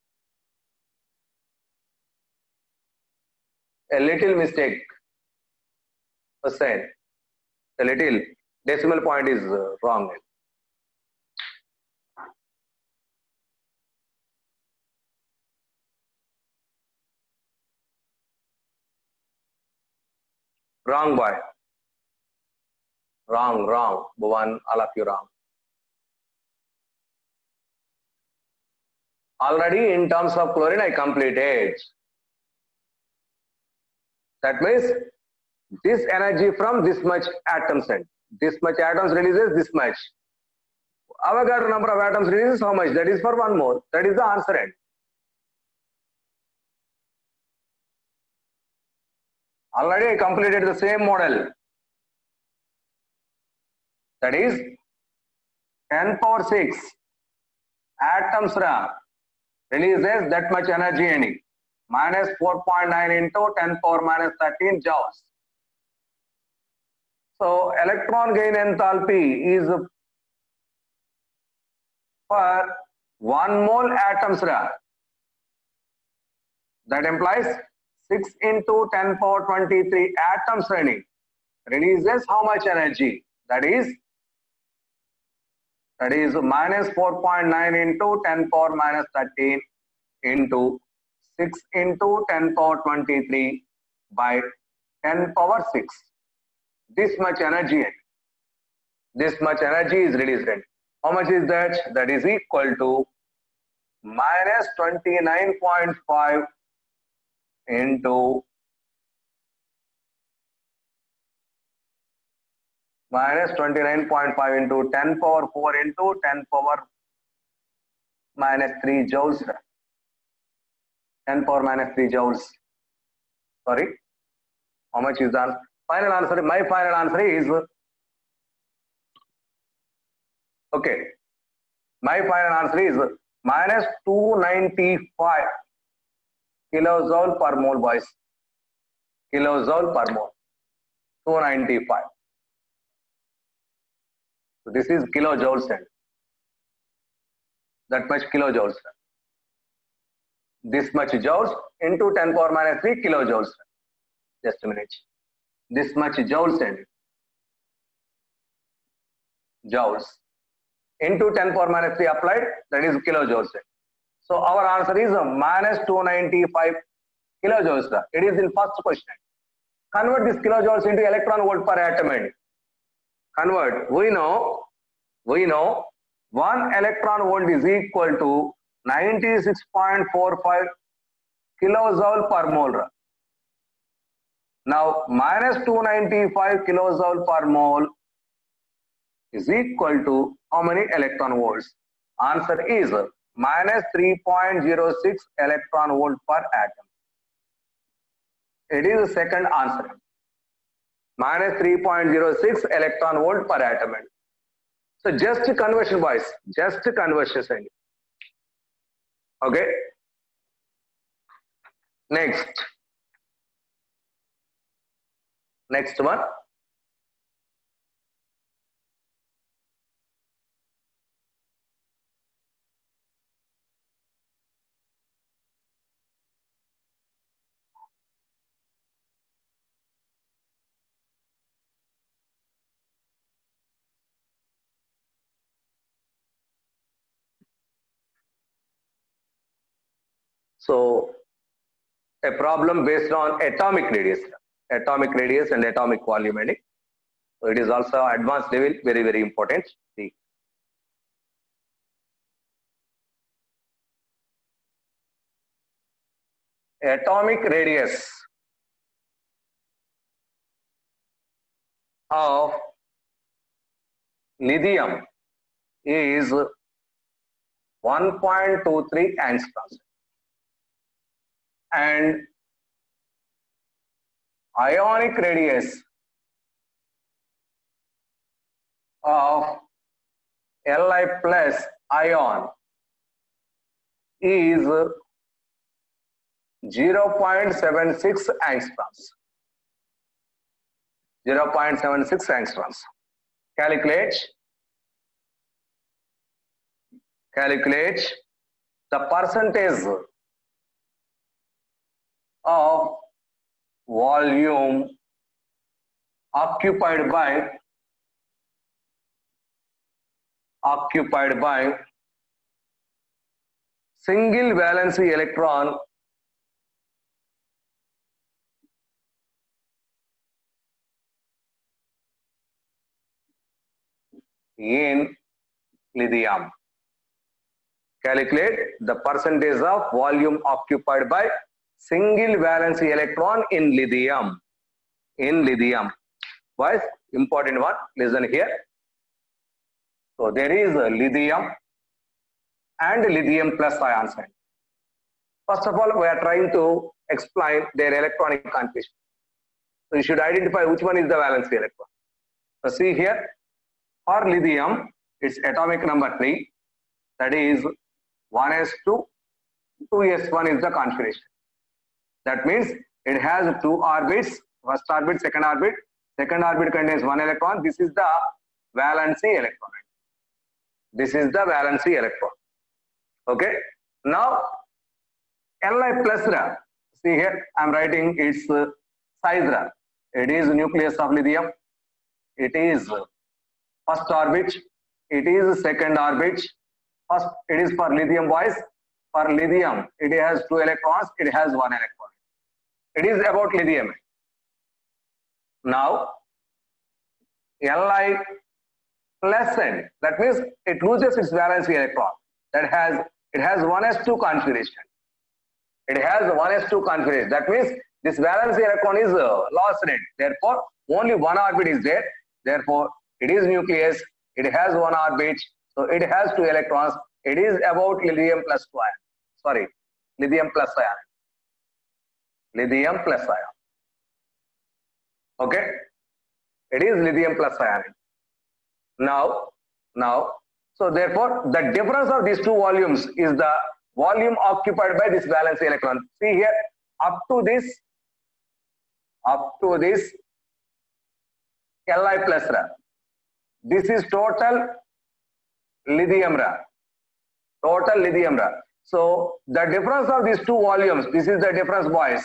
A little mistake was said. A little decimal point is wrong. Wrong, boy. Wrong. Bhuvan, all of you wrong. Already in terms of chlorine I completed. That means this energy from this much atoms and this much atoms releases this much. Avogadro number of atoms releases how much? That is for 1 mole. That is the answer end. Already I completed the same model. That is 10 power 6 atoms releases that much energy and minus 4.9 into 10 power minus 13 joules. So electron gain enthalpy is for 1 mole atoms. That implies 6 into 10 power 23 atoms releases how much energy? That is minus 4.9 into 10 power minus 13 into 6 into 10 power 23 by 10 power 6. This much energy is released. How much is that? That is equal to minus 29.5 into minus 29.5 into 10 power 4 into 10 power minus 3 joules. 10 power minus 3 joules. Sorry. How much is the answer? Final answer? My final answer is, okay. My final answer is minus 295 kilojoule per mole, boys. Kilojoule per mole. 295. So this is kilojoules. That much kilojoules. This much joules into 10 power minus 3 kilojoules. Just a minute. This much joules and joules into 10 power minus 3 applied, that is kilojoules. So our answer is minus 295 kilojoules. It is in first question. Convert this kilojoules into electron volt per atom. And convert. We know 1 electron volt is equal to 96.45 kilojoule per mole. Now minus 295 kilojoule per mole is equal to how many electron volts? Answer is minus 3.06 electron volt per atom. It is the second answer. Minus 3.06 electron volt per atom. So just conversion, boys. Just conversion. Okay. Next one. So a problem based on atomic radius and atomic volume. So it is also advanced level, very, very important. See. Atomic radius of lithium is 1.23 angstroms. And ionic radius of Li plus ion is 0.76 angstroms. 0.76 angstroms. Calculate the percentage of volume occupied by single valency electron in lithium. Calculate the percentage of volume occupied by single valency electron in lithium. Boys, important one. Listen here. So there is a lithium and lithium plus ions. First of all, we are trying to explain their electronic configuration. So you should identify which one is the valency electron. So see here, for lithium, its atomic number 3, that is 1s2, 2s1 is the configuration. That means it has 2 orbits, first orbit, second orbit. Second orbit contains 1 electron. This is the valency electron. This is the valency electron. Okay. Now, Li plus ra. See here, I am writing its size ra. It is nucleus of lithium. It is first orbit. It is second orbit. First, it is for lithium, boys. For lithium, it has 2 electrons. It has 1 electron. It is about lithium. Now, Li plus n, that means it loses its valency electron. It has 1s2 configuration. It has 1s2 configuration. That means this valency electron is lost in it. Therefore, only 1 orbit is there. Therefore, it is nucleus. It has 1 orbit. So it has 2 electrons. It is about lithium plus 2 ion. Sorry, lithium plus ion. Lithium plus ion. Okay, it is lithium plus ion. Now, so therefore, the difference of these two volumes is the volume occupied by this valence electron. See here, up to this Li plus Ra. This is total lithium Ra. Total lithium Ra. So the difference of these two volumes, this is the difference, boys.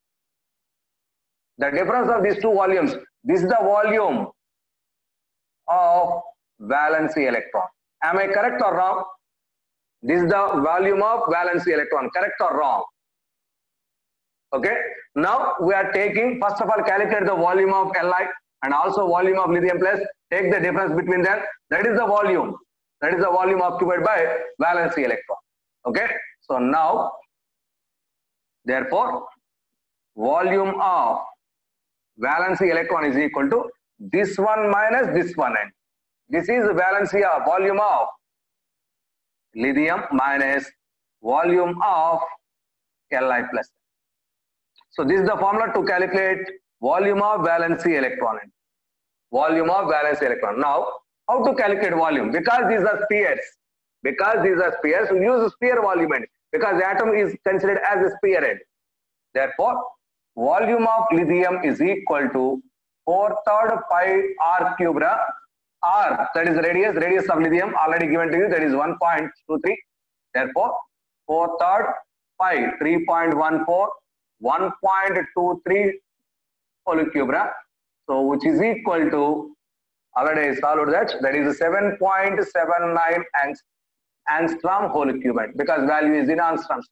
The difference of these two volumes, this is the volume of valency electron. Am I correct or wrong? This is the volume of valency electron. Correct or wrong? Okay. Now we are taking, first of all, calculate the volume of Li and also volume of lithium plus. Take the difference between them. That is the volume. That is the volume occupied by valency electron. Okay. So now, therefore, volume of valency electron is equal to this one minus this one, and this is valency of volume of lithium minus volume of Li plus. So this is the formula to calculate volume of valency electron. Volume of valency electron. Now, how to calculate volume? Because these are spheres. Because these are spheres, we use sphere volume end. Because the atom is considered as a sphere end. Therefore, volume of lithium is equal to 4/3 pi r cube. R, that is radius of lithium already given to you, that is 1.23. Therefore, 4/3 pi 3.14, 1.23 whole cube. So which is equal to, already solved that is 7.79 angstrom whole cube, because value is in angstroms.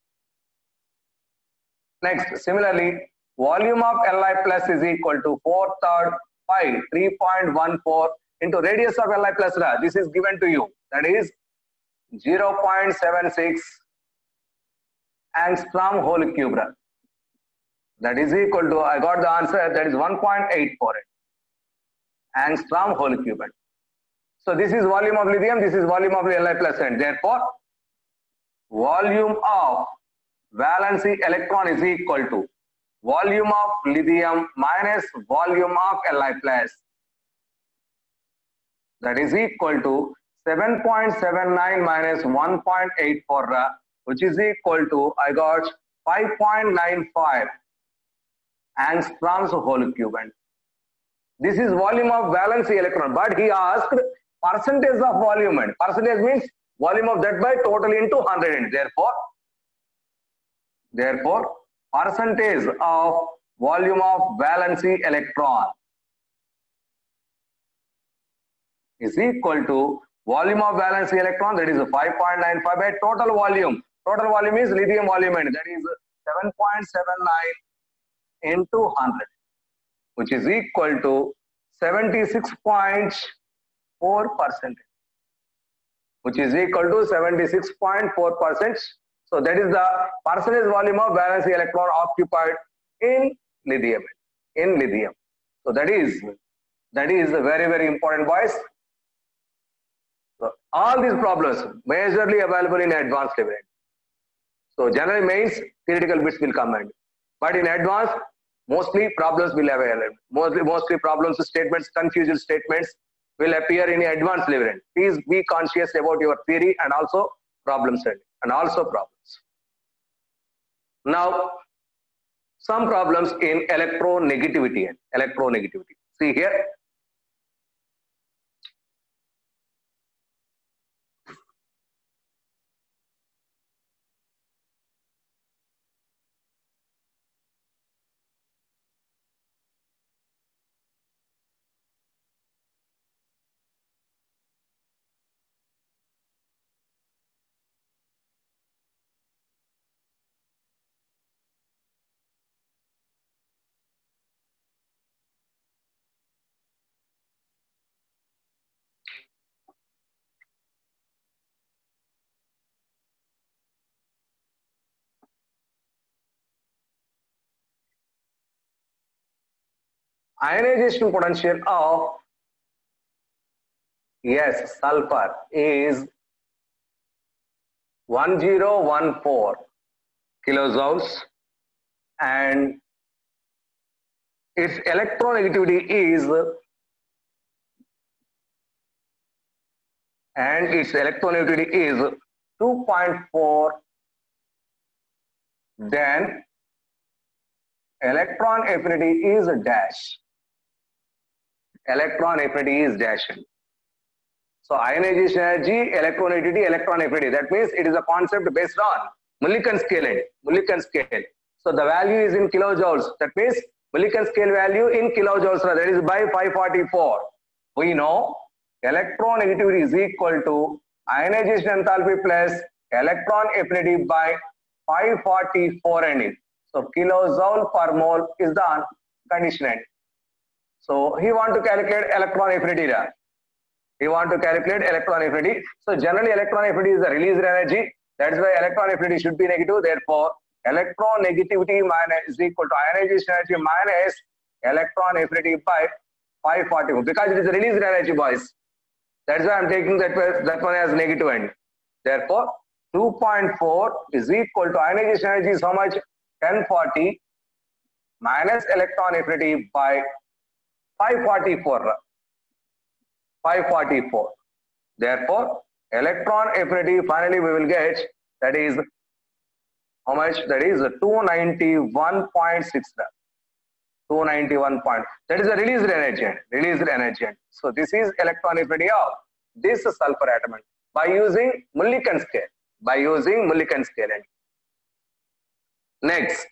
Next, similarly, volume of Li plus is equal to 4/3 pi 3.14 into radius of Li plus Ra. This is given to you, that is 0.76 angstrom whole cube. That is equal to, I got the answer, that is 1.84 angstrom whole cube. So this is volume of lithium, this is volume of Li plus, and therefore volume of valency electron is equal to volume of lithium minus volume of Li plus. That is equal to 7.79 minus 1.84, which is equal to, I got 5.95 angstroms whole cube. This is volume of valency electron, but he asked percentage of volume, and percentage means volume of that by total into 100, and therefore percentage of volume of valency electron is equal to volume of valency electron, that is 5.95 by total volume. Total volume is lithium volume, and that is 7.79 into 100, which is equal to 76.4%, which is equal to 76.4%. So that is the percentage volume of valency electron occupied in lithium. So that is very, very important, boys. So all these problems majorly available in advanced level. So general mains theoretical bits will come in, but in advanced mostly problems will available. Mostly problems, statements, confused statements will appear in advanced level. Please be conscious about your theory and also problems and also problems. Now, some problems in electronegativity. See here. Ionization potential of sulfur is 1014 kilojoules, and its electronegativity is 2.4. Then electron affinity is dash. Electron affinity is dash. So ionization energy, electronegativity, electron affinity. That means it is a concept based on Mulliken scale. Mulliken scale. So the value is in kilojoules. That means Mulliken scale value in kilojoules. That is by 544. We know electronegativity is equal to ionization enthalpy plus electron affinity by 544 and so kilojoule per mole is the condition. So he want to calculate electron affinity. He want to calculate electron affinity. So generally electron affinity is the released energy. That is why electron affinity should be negative. Therefore, electronegativity minus is equal to ionization energy minus electron affinity by 544 because it is a released energy, boys. That's why I'm taking that one as negative end. Therefore, 2.4 is equal to ionization energy is how much? 1040 minus electron affinity by 544. 544. Therefore, electron affinity finally we will get, that is how much? That is 291.6. 291 point. That is a released energy. Released energy. So this is electron affinity of this sulfur atom by using Mulliken scale. By using Mulliken scale. Next.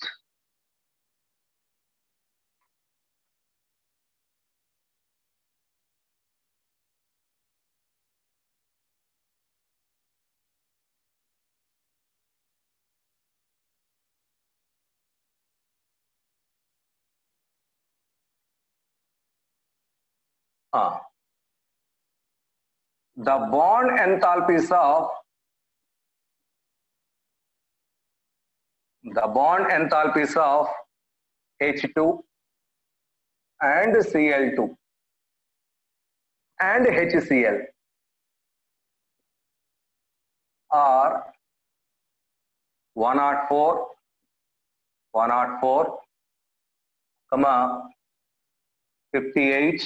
The bond enthalpies of H2 and Cl2 and HCl are 104, 58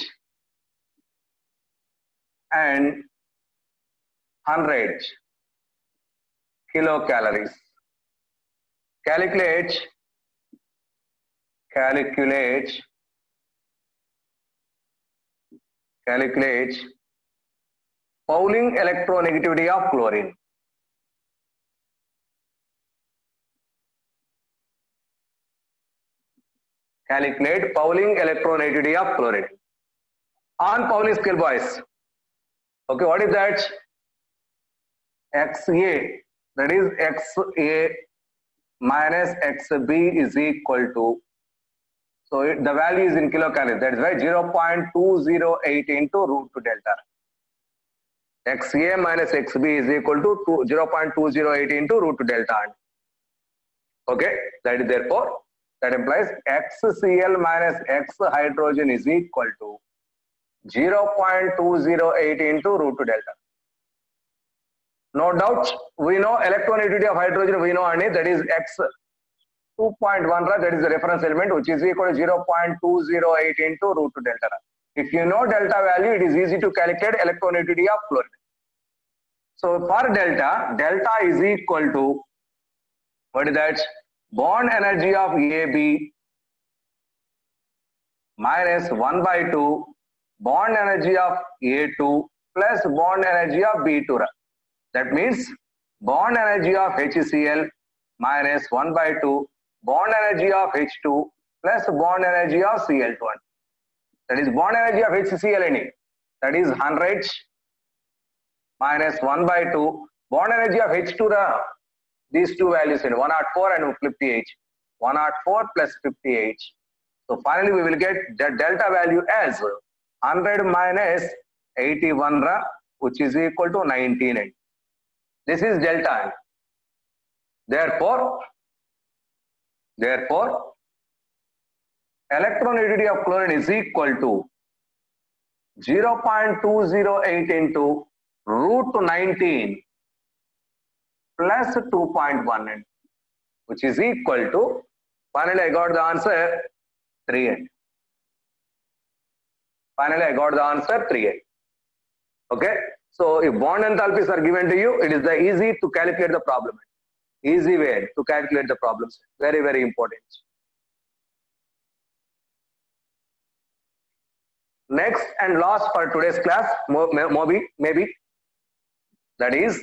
and 100 kilocalories. Calculate Pauling electronegativity of chlorine. Calculate Pauling electronegativity of chlorine. On Pauling scale, boys. Okay, what is that? XA, that is XA minus XB is equal to, so the value is in kilocalories. That is why 0.208 into root 2 delta. XA minus XB is equal to 0.208 into root 2 delta. Okay, that is therefore, that implies XCl minus X hydrogen is equal to 0.208 into root 2 delta. No doubt, we know electronegativity of hydrogen, we know only that is X 2.1, that is the reference element, which is equal to 0.208 into root 2 delta. If you know delta value, it is easy to calculate electronegativity of chlorine. So for delta is equal to, what is that? Bond energy of AB minus 1 by 2 bond energy of A2 plus bond energy of B2. That means bond energy of HCl minus 1 by 2 bond energy of H2 plus bond energy of Cl2. That is bond energy of HCl, that is 100 minus 1 by 2 bond energy of H2, these two values in 104 and 58. 104 plus 58. So finally we will get the delta value as 100 minus 81, which is equal to 19. This is delta. Therefore, electronegativity of chlorine is equal to 0.208 into root 19 plus 2.1 which is equal to, finally I got the answer 3n. Finally I got the answer 3n. Okay, so if bond enthalpies are given to you, it is the easy to calculate the problem. Easy way to calculate the problems. Very, very important. Next and last for today's class, maybe that is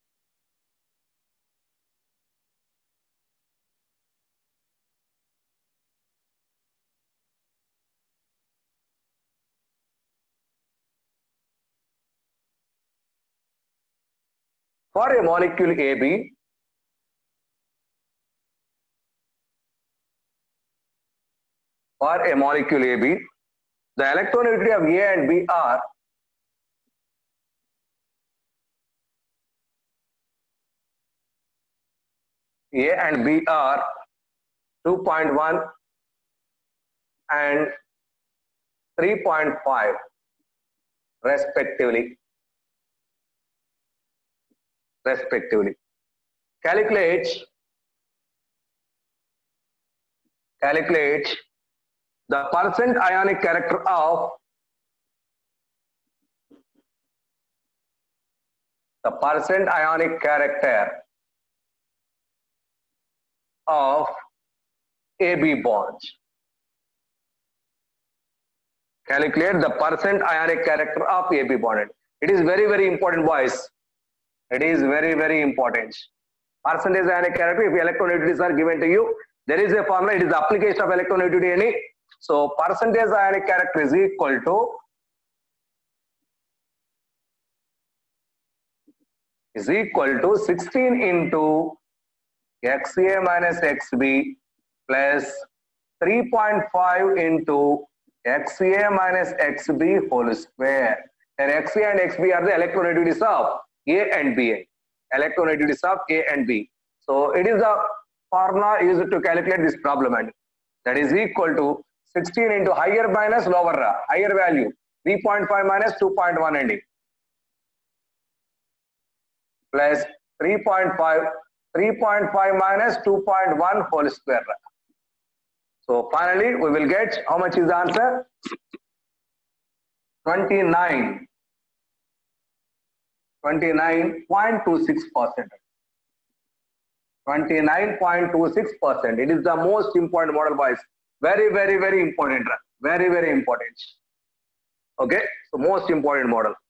for a molecule AB, the electronegativity of A and B are A and B are 2.1 and 3.5 respectively. Calculate the percent ionic character of AB bonds. Calculate the percent ionic character of AB bond. It is very, very important, boys. It is very, very important. Percentage ionic character, if electronegativities are given to you, there is a formula, it is the application of electronegativity. So percentage ionic character is equal to 16 into XA minus XB plus 3.5 into XA minus XB whole square. And XA and XB are the electronegativities of A and B. Electronegativities of A and B. So it is the formula used to calculate this problem, and that is equal to 16 into higher minus lower, higher value 3.5 minus 2.1 and plus 3.5 minus 2.1 whole square. So finally we will get, how much is the answer? 29.26%. 29.26%. It is the most important model, boys. Very, very, very important. Very, very important. Okay, so most important model.